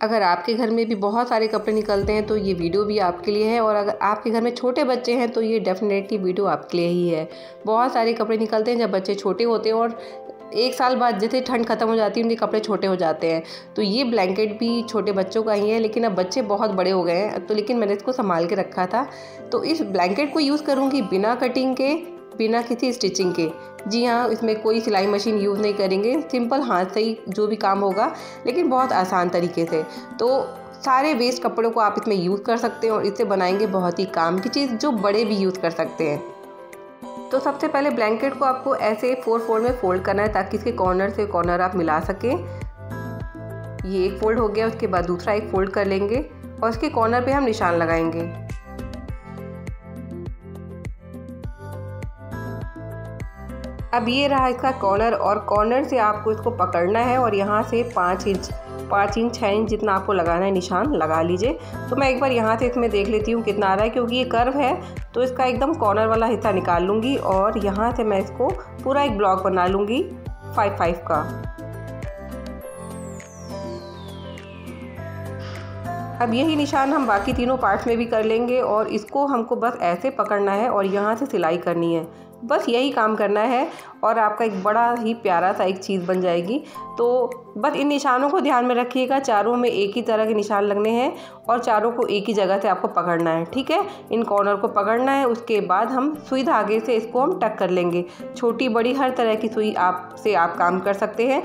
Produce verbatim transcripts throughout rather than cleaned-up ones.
अगर आपके घर में भी बहुत सारे कपड़े निकलते हैं तो ये वीडियो भी आपके लिए है, और अगर आपके घर में छोटे बच्चे हैं तो ये डेफिनेटली वीडियो आपके लिए ही है। बहुत सारे कपड़े निकलते हैं जब बच्चे छोटे होते हैं, और एक साल बाद जैसे ठंड ख़त्म हो जाती है उनके कपड़े छोटे हो जाते हैं। तो ये ब्लैंकेट भी छोटे बच्चों का ही है, लेकिन अब बच्चे बहुत बड़े हो गए हैं तो लेकिन मैंने इसको संभाल के रखा था। तो इस ब्लैंकेट को यूज़ करूँगी बिना कटिंग के, बिना किसी स्टिचिंग के। जी हाँ, इसमें कोई सिलाई मशीन यूज़ नहीं करेंगे, सिंपल हाथ से ही जो भी काम होगा, लेकिन बहुत आसान तरीके से। तो सारे वेस्ट कपड़ों को आप इसमें यूज़ कर सकते हैं और इससे बनाएंगे बहुत ही काम की चीज़ जो बड़े भी यूज़ कर सकते हैं। तो सबसे पहले ब्लैंकेट को आपको ऐसे फोर फोल्ड में फोल्ड करना है ताकि इसके कॉर्नर से कॉर्नर आप मिला सकें। ये एक फोल्ड हो गया, उसके बाद दूसरा एक फोल्ड कर लेंगे और इसके कॉर्नर पे हम निशान लगाएंगे। अब ये रहा इसका कॉर्नर, और कॉर्नर से आपको इसको पकड़ना है और यहाँ से पाँच इंच पाँच इंच छः इंच जितना आपको लगाना है निशान लगा लीजिए। तो मैं एक बार यहाँ से इसमें देख लेती हूँ कितना आ रहा है, क्योंकि ये कर्व है तो इसका एकदम कॉर्नर वाला हिस्सा निकाल लूँगी और यहाँ से मैं इसको पूरा एक ब्लॉक बना लूँगी फाइव फाइव का। अब यही निशान हम बाकी तीनों पार्ट्स में भी कर लेंगे और इसको हमको बस ऐसे पकड़ना है और यहाँ से सिलाई करनी है। बस यही काम करना है और आपका एक बड़ा ही प्यारा सा एक चीज़ बन जाएगी। तो बस इन निशानों को ध्यान में रखिएगा, चारों में एक ही तरह के निशान लगने हैं और चारों को एक ही जगह से आपको पकड़ना है। ठीक है, इन कॉर्नर को पकड़ना है, उसके बाद हम सुई धागे से इसको हम टक कर लेंगे। छोटी बड़ी हर तरह की सुई आप से आप काम कर सकते हैं।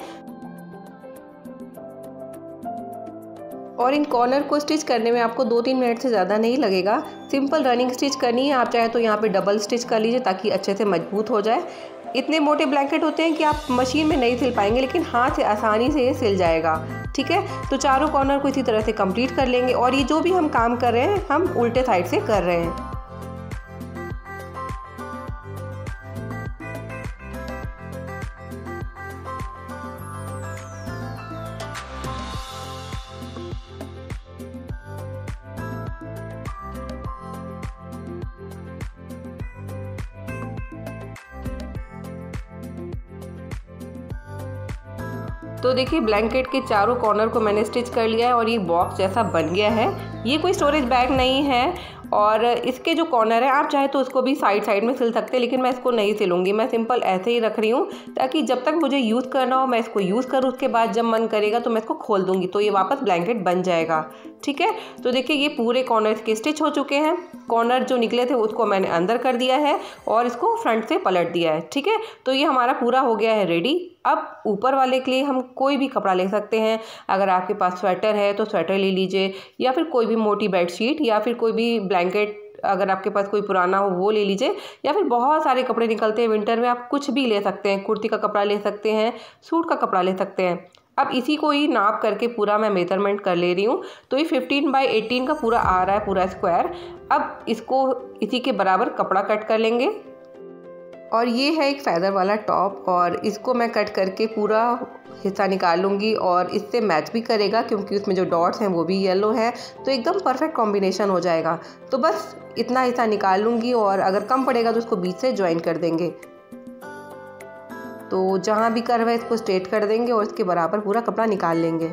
और इन कॉर्नर को स्टिच करने में आपको दो तीन मिनट से ज़्यादा नहीं लगेगा। सिंपल रनिंग स्टिच करनी है, आप चाहे तो यहाँ पे डबल स्टिच कर लीजिए ताकि अच्छे से मजबूत हो जाए। इतने मोटे ब्लैंकेट होते हैं कि आप मशीन में नहीं सिल पाएंगे, लेकिन हाथ से आसानी से ये सिल जाएगा। ठीक है, तो चारों कॉर्नर को इसी तरह से कंप्लीट कर लेंगे और ये जो भी हम काम कर रहे हैं हम उल्टे साइड से कर रहे हैं। तो देखिए ब्लैंकेट के चारों कॉर्नर को मैंने स्टिच कर लिया है और ये बॉक्स जैसा बन गया है। ये कोई स्टोरेज बैग नहीं है और इसके जो कॉर्नर है आप चाहे तो उसको भी साइड साइड में सिल सकते हैं, लेकिन मैं इसको नहीं सिलूंगी। मैं सिंपल ऐसे ही रख रही हूँ ताकि जब तक मुझे यूज़ करना हो मैं इसको यूज़ करूँ, उसके बाद जब मन करेगा तो मैं इसको खोल दूँगी तो ये वापस ब्लैंकेट बन जाएगा। ठीक है, तो देखिए ये पूरे कॉर्नर के स्टिच हो चुके हैं। कॉर्नर जो निकले थे उसको मैंने अंदर कर दिया है और इसको फ्रंट से पलट दिया है। ठीक है, तो ये हमारा पूरा हो गया है रेडी। अब ऊपर वाले के लिए हम कोई भी कपड़ा ले सकते हैं। अगर आपके पास स्वेटर है तो स्वेटर ले लीजिए, या फिर कोई भी मोटी बेडशीट, या फिर कोई भी ब्लैंकेट अगर आपके पास कोई पुराना हो वो ले लीजिए, या फिर बहुत सारे कपड़े निकलते हैं विंटर में, आप कुछ भी ले सकते हैं। कुर्ती का कपड़ा ले सकते हैं, सूट का कपड़ा ले सकते हैं। अब इसी को ही नाप करके पूरा मैं मेजरमेंट कर ले रही हूँ। तो ये फिफ्टीन बाई एटीन का पूरा आ रहा है, पूरा स्क्वायर। अब इसको इसी के बराबर कपड़ा कट कर लेंगे और ये है एक फैदर वाला टॉप और इसको मैं कट करके पूरा हिस्सा निकाल लूँगी और इससे मैच भी करेगा क्योंकि उसमें जो डॉट्स हैं वो भी येलो है, तो एकदम परफेक्ट कॉम्बिनेशन हो जाएगा। तो बस इतना हिस्सा निकाल लूँगी और अगर कम पड़ेगा तो उसको बीच से ज्वाइन कर देंगे। तो जहाँ भी कर्व है इसको स्ट्रेट कर देंगे और इसके बराबर पूरा कपड़ा निकाल लेंगे।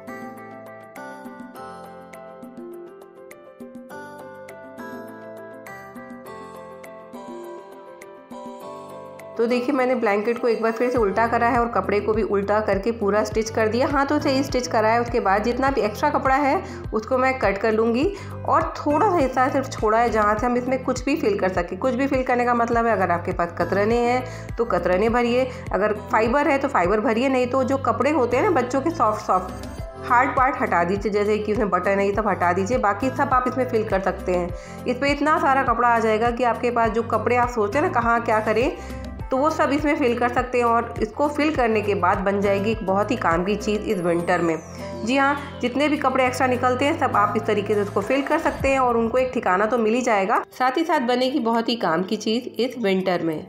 तो देखिए मैंने ब्लैंकेट को एक बार फिर से उल्टा करा है और कपड़े को भी उल्टा करके पूरा स्टिच कर दिया। हाथों से ही स्टिच करा है। उसके बाद जितना भी एक्स्ट्रा कपड़ा है उसको मैं कट कर लूँगी और थोड़ा सा हिस्सा सिर्फ छोड़ा है जहाँ से हम इसमें कुछ भी फिल कर सकें। कुछ भी फिल करने का मतलब है अगर आपके पास कतरने हैं तो कतरने भरिए, अगर फाइबर है तो फाइबर भरिए, नहीं तो जो कपड़े होते हैं ना बच्चों के सॉफ्ट सॉफ्ट हार्ड पार्ट हटा दीजिए, जैसे कि उसमें बटन है ये सब हटा दीजिए, बाकी सब आप इसमें फिल कर सकते हैं। इस पर इतना सारा कपड़ा आ जाएगा कि आपके पास जो कपड़े आप सोचते हैं ना कहाँ क्या करें, तो वो सब इसमें फिल कर सकते हैं और इसको फिल करने के बाद बन जाएगी एक बहुत ही काम की चीज़ इस विंटर में। जी हाँ, जितने भी कपड़े एक्स्ट्रा निकलते हैं सब आप इस तरीके से उसको फिल कर सकते हैं और उनको एक ठिकाना तो मिल ही जाएगा, साथ ही साथ बनेगी बहुत ही काम की चीज़ इस विंटर में।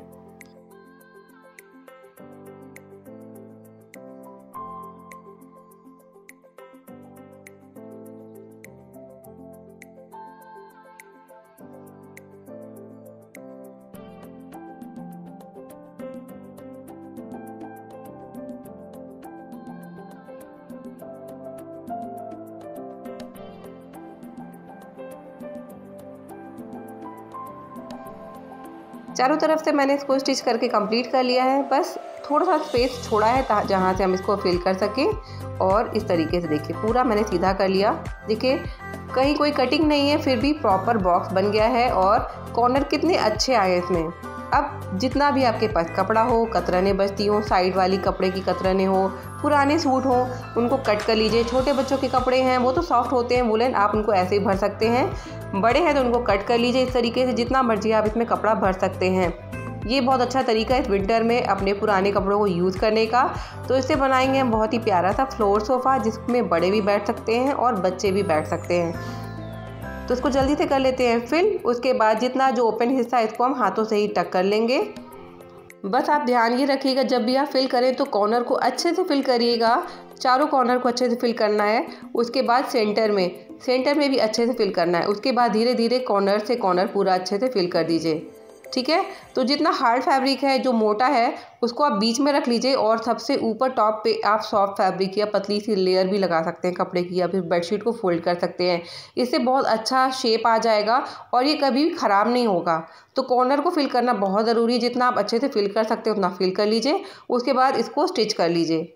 चारों तरफ से मैंने इसको स्टिच करके कंप्लीट कर लिया है। बस थोड़ा सा स्पेस छोड़ा है जहाँ से हम इसको फिल कर सकें, और इस तरीके से देखिए पूरा मैंने सीधा कर लिया। देखिए कहीं कोई कटिंग नहीं है, फिर भी प्रॉपर बॉक्स बन गया है और कॉर्नर कितने अच्छे आए इसमें। अब जितना भी आपके पास कपड़ा हो, कतरने बचती हो, साइड वाली कपड़े की कतरने हो, पुराने सूट हो, उनको कट कर लीजिए। छोटे बच्चों के कपड़े हैं वो तो सॉफ्ट होते हैं वुलन, आप उनको ऐसे ही भर सकते हैं। बड़े हैं तो उनको कट कर लीजिए इस तरीके से, जितना मर्जी आप इसमें कपड़ा भर सकते हैं। ये बहुत अच्छा तरीका है इस विंटर में अपने पुराने कपड़ों को यूज़ करने का। तो इससे बनाएंगे हम बहुत ही प्यारा सा फ्लोर सोफ़ा, जिसमें बड़े भी बैठ सकते हैं और बच्चे भी बैठ सकते हैं। तो इसको जल्दी से कर लेते हैं फिल। उसके बाद जितना जो ओपन हिस्सा है इसको हम हाथों से ही टक कर लेंगे। बस आप ध्यान ये रखिएगा जब भी आप फिल करें तो कॉर्नर को अच्छे से फिल करिएगा, चारों कॉर्नर को अच्छे से फिल करना है। उसके बाद सेंटर में सेंटर में भी अच्छे से फिल करना है। उसके बाद धीरे धीरे कॉर्नर से कॉर्नर पूरा अच्छे से फिल कर दीजिए, ठीक है। तो जितना हार्ड फैब्रिक है जो मोटा है उसको आप बीच में रख लीजिए, और सबसे ऊपर टॉप पे आप सॉफ्ट फैब्रिक या पतली सी लेयर भी लगा सकते हैं कपड़े की, या फिर बेडशीट को फोल्ड कर सकते हैं। इससे बहुत अच्छा शेप आ जाएगा और ये कभी भी ख़राब नहीं होगा। तो कॉर्नर को फिल करना बहुत ज़रूरी है, जितना आप अच्छे से फिल कर सकते हैं उतना फिल कर लीजिए। उसके बाद इसको स्टिच कर लीजिए।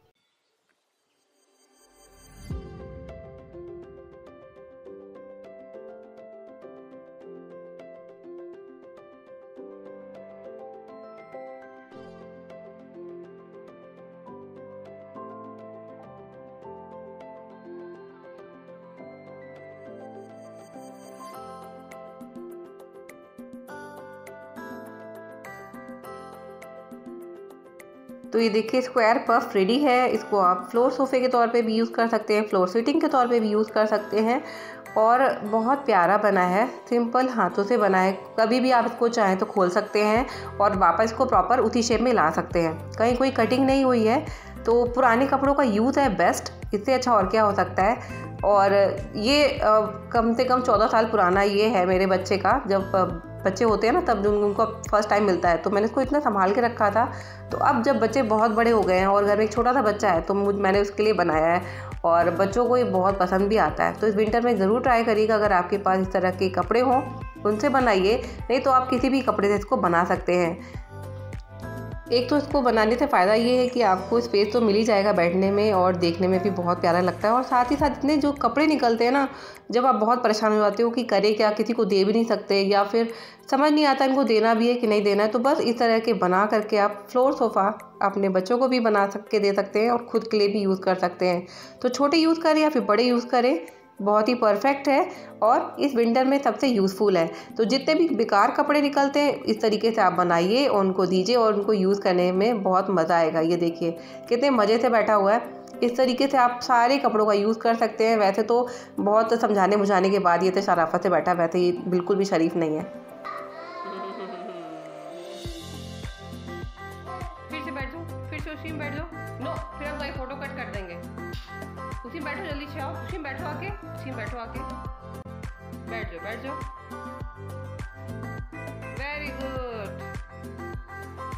तो ये देखिए स्क्वायर पफ रेडी है। इसको आप फ्लोर सोफ़े के तौर पे भी यूज़ कर सकते हैं, फ्लोर सीटिंग के तौर पे भी यूज़ कर सकते हैं, और बहुत प्यारा बना है, सिंपल हाथों से बना है। कभी भी आप इसको चाहें तो खोल सकते हैं और वापस इसको प्रॉपर उसी शेप में ला सकते हैं। कहीं कोई कटिंग नहीं हुई है, तो पुराने कपड़ों का यूज़ है बेस्ट, इससे अच्छा और क्या हो सकता है। और ये आ, कम से कम चौदह साल पुराना ये है मेरे बच्चे का। जब बच्चे होते हैं ना तब उनको फर्स्ट टाइम मिलता है, तो मैंने इसको इतना संभाल के रखा था। तो अब जब बच्चे बहुत बड़े हो गए हैं और घर में एक छोटा सा बच्चा है, तो मुझ मैंने उसके लिए बनाया है, और बच्चों को ये बहुत पसंद भी आता है। तो इस विंटर में ज़रूर ट्राई करिएगा। अगर आपके पास इस तरह के कपड़े हों उनसे बनाइए, नहीं तो आप किसी भी कपड़े से इसको बना सकते हैं। एक तो इसको बनाने से फ़ायदा ये है कि आपको स्पेस तो मिल ही जाएगा बैठने में, और देखने में भी बहुत प्यारा लगता है। और साथ ही साथ इतने जो कपड़े निकलते हैं ना, जब आप बहुत परेशान हो जाते हो कि करे क्या, किसी को दे भी नहीं सकते, या फिर समझ नहीं आता इनको देना भी है कि नहीं देना है, तो बस इस तरह के बना करके आप फ्लोर सोफ़ा अपने बच्चों को भी बना सक के दे सकते हैं और ख़ुद के लिए भी यूज़ कर सकते हैं। तो छोटे यूज़ करें या फिर बड़े यूज़ करें, बहुत ही परफेक्ट है और इस विंटर में सबसे यूज़फुल है। तो जितने भी बेकार कपड़े निकलते हैं इस तरीके से आप बनाइए, उनको दीजिए और उनको यूज़ करने में बहुत मज़ा आएगा। ये देखिए कितने मज़े से बैठा हुआ है। इस तरीके से आप सारे कपड़ों का यूज़ कर सकते हैं। वैसे तो बहुत समझाने बुझाने के बाद ये तो शराफत से बैठा, वैसे ये बिल्कुल भी शरीफ नहीं है। फिर से बैठ जाओ, फिर से उसी में बैठ जाओ। नो, फिर हम कोई फोटो कट कर देंगे। उसी में बैठो, जल्दी से आओ, उसी में बैठो आके, उसी में बैठो आके, बैठ जाओ बैठ जाओ। Very good.